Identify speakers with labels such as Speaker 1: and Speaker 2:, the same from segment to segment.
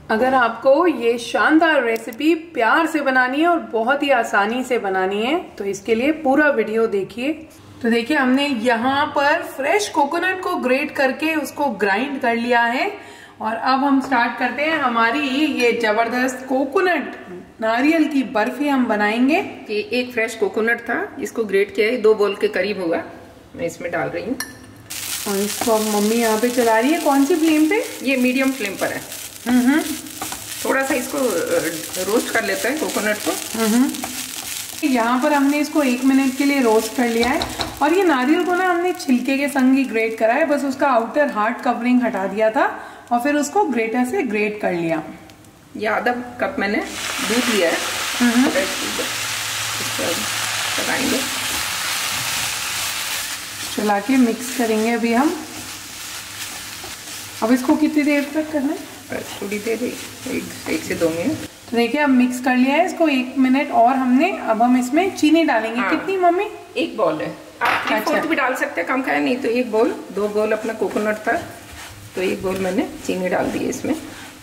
Speaker 1: अगर आपको ये शानदार रेसिपी प्यार से बनानी है और बहुत ही आसानी से बनानी है तो इसके लिए पूरा वीडियो देखिए। तो देखिए हमने यहाँ पर फ्रेश कोकोनट को ग्रेट करके उसको ग्राइंड कर लिया है और अब हम स्टार्ट करते हैं हमारी ये जबरदस्त कोकोनट नारियल की बर्फी हम बनाएंगे।
Speaker 2: ये एक फ्रेश कोकोनट था, इसको ग्रेट किया है, 2 बोल के करीब होगा, मैं इसमें डाल रही हूँ।
Speaker 1: और इसको अब मम्मी यहाँ पे चला रही है, कौन सी फ्लेम पे?
Speaker 2: ये मीडियम फ्लेम पर है। थोड़ा सा इसको रोस्ट कर लेते हैं कोकोनट को।
Speaker 1: यहाँ पर हमने इसको 1 मिनट के लिए रोस्ट कर लिया है और ये नारियल को ना हमने छिलके के संग ही ग्रेट करा है, बस उसका आउटर हार्ड कवरिंग हटा दिया था और फिर उसको ग्रेटर से ग्रेट कर लिया।
Speaker 2: ये आधा कप मैंने दूध लिया है, चलाएंगे,
Speaker 1: चला के मिक्स करेंगे अभी हम। अब इसको कितनी देर तक करना है?
Speaker 2: थोड़ी देर, 1 से 2 मिनट।
Speaker 1: तो देखिए अब मिक्स कर लिया है इसको 1 मिनट और हमने। अब हम इसमें चीनी डालेंगे। हाँ। कितनी मम्मी?
Speaker 2: 1 बॉल है, आप 3/4 भी डाल सकते हैं, कम खाया नहीं तो 1 बॉल। 2 बॉल अपना कोकोनट था तो 1 बॉल मैंने चीनी डाल दी है इसमें।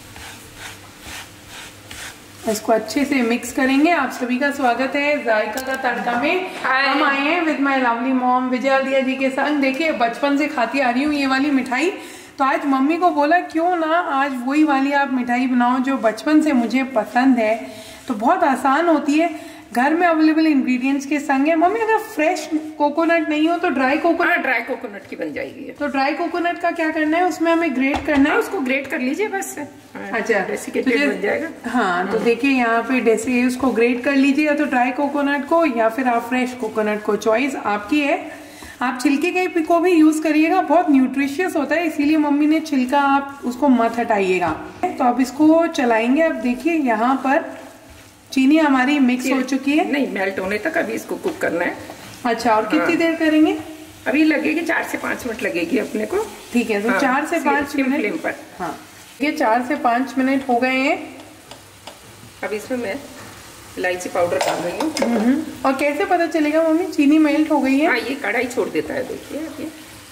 Speaker 1: इसको अच्छे से मिक्स करेंगे। आप सभी का स्वागत है जायका का तड़का में। हम आए हैं with my lovely mom Vijaya Diya ji के संग। देखिए बचपन से खाती आ रही हूँ ये वाली मिठाई, तो आज मम्मी को बोला क्यों ना आज वही वाली आप मिठाई बनाओ जो बचपन से मुझे पसंद है। तो बहुत आसान होती है, घर में अवेलेबल इंग्रेडिएंट्स के संग है। मम्मी अगर फ्रेश कोकोनट नहीं हो तो ड्राई कोकोनट?
Speaker 2: ड्राई कोकोनट की बन जाएगी।
Speaker 1: तो ड्राई कोकोनट का क्या करना है, उसमें हमें ग्रेट करना है।
Speaker 2: उसको ग्रेट कर लीजिए बस।
Speaker 1: अच्छा,
Speaker 2: डेसिकेटेड बन जाएगा।
Speaker 1: हाँ, तो देखिए यहाँ पे उसको ग्रेट कर लीजिए, या तो ड्राई कोकोनट को या फिर आप फ्रेश कोकोनट को, चॉइस आपकी है। आप छिलके के को भी यूज करिएगा, बहुत न्यूट्रिशियस होता है, इसीलिए मम्मी ने छिलका आप उसको मत हटाइएगा। तो अब इसको चलाएंगे। अब देखिए यहाँ पर चीनी हमारी मिक्स हो चुकी है।
Speaker 2: नहीं, मेल्ट होने तक अभी इसको कुक करना है।
Speaker 1: अच्छा, और कितनी देर करेंगे?
Speaker 2: अभी लगेगी 4 से 5 मिनट लगेगी अपने को।
Speaker 1: ठीक है, तो 4 से 5 मिनट
Speaker 2: फ्लेम पर।
Speaker 1: हाँ, ये 4 से 5 मिनट हो गए हैं। अब
Speaker 2: इसमें मैं इलायची पाउडर डाल रही हूँ।
Speaker 1: और कैसे पता चलेगा मम्मी चीनी मेल्ट हो गई है?
Speaker 2: हाँ, ये कढ़ाई छोड़ देता है, देखिए ये।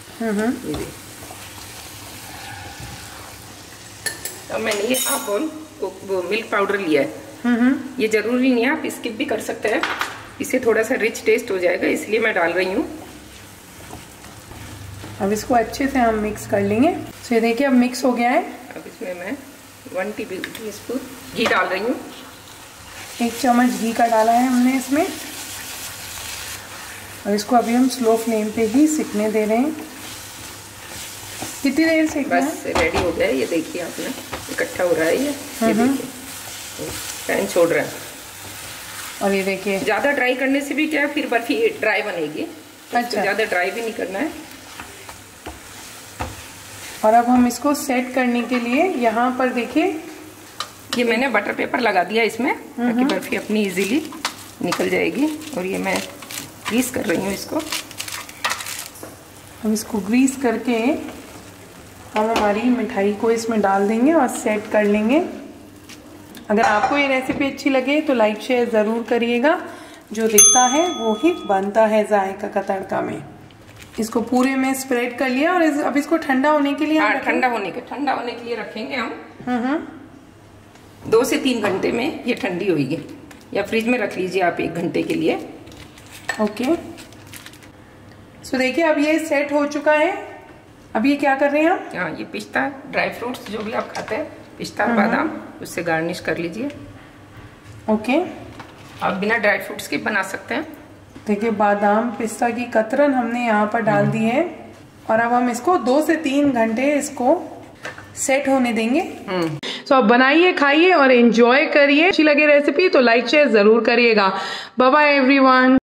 Speaker 2: अब मैंने ये हाफ बोल मिल्क पाउडर लिया है। ये जरूरी नहीं है, आप स्किप भी कर सकते हैं, इससे थोड़ा सा रिच टेस्ट हो जाएगा, इसलिए मैं डाल रही हूँ।
Speaker 1: अब इसको अच्छे से हम मिक्स कर लेंगे। तो देखिए अब मिक्स हो गया है।
Speaker 2: अब इसमें मैं 1 टीस्पून घी डाल रही हूँ।
Speaker 1: 1 चम्मच घी का डाला है हमने इसमें और इसको अभी हम स्लो फ्लेम पे ही सिकने दे रहे हैं। कितनी देर सेकना है?
Speaker 2: बस रेडी हो गया है, ये देखिए आपने इकट्ठा हो रहा है ये देखिए पैन छोड़ रहा है।
Speaker 1: और ये देखिए
Speaker 2: ज्यादा ड्राई करने से भी क्या फिर बर्फी ड्राई बनेगी। अच्छा, ज्यादा ड्राई भी नहीं करना है।
Speaker 1: और अब हम इसको सेट करने के लिए यहाँ पर देखिए
Speaker 2: ये मैंने बटर पेपर लगा दिया इसमें, ताकि बर्फी अपनी इजीली निकल जाएगी। और ये मैं ग्रीस कर रही हूँ इसको।
Speaker 1: हम इसको ग्रीस करके हम हमारी मिठाई को इसमें डाल देंगे और सेट कर लेंगे। अगर आपको ये रेसिपी अच्छी लगे तो लाइक शेयर ज़रूर करिएगा। जो दिखता है वो ही बनता है जायका का तड़का में। इसको पूरे में स्प्रेड कर लिया और अब इसको ठंडा होने के लिए
Speaker 2: ठंडा होने के लिए रखेंगे हम। 2 से 3 घंटे में ये ठंडी होगी, या फ्रिज में रख लीजिए आप 1 घंटे के लिए।
Speaker 1: ओके, सो देखिए अब ये सेट हो चुका है। अब ये क्या कर रहे हैं आप?
Speaker 2: हाँ, ये पिस्ता ड्राई फ्रूट्स जो भी आप खाते हैं, पिस्ता बादाम, उससे गार्निश कर लीजिए।
Speaker 1: ओके,
Speaker 2: आप बिना ड्राई फ्रूट्स के बना सकते हैं।
Speaker 1: देखिए बादाम पिस्ता की कतरन हमने यहाँ पर डाल दी है और अब हम इसको 2 से 3 घंटे इसको सेट होने देंगे। तो अब बनाइए, खाइए और एंजॉय करिए। अच्छी लगे रेसिपी तो लाइक शेयर जरूर करिएगा। Bye bye everyone.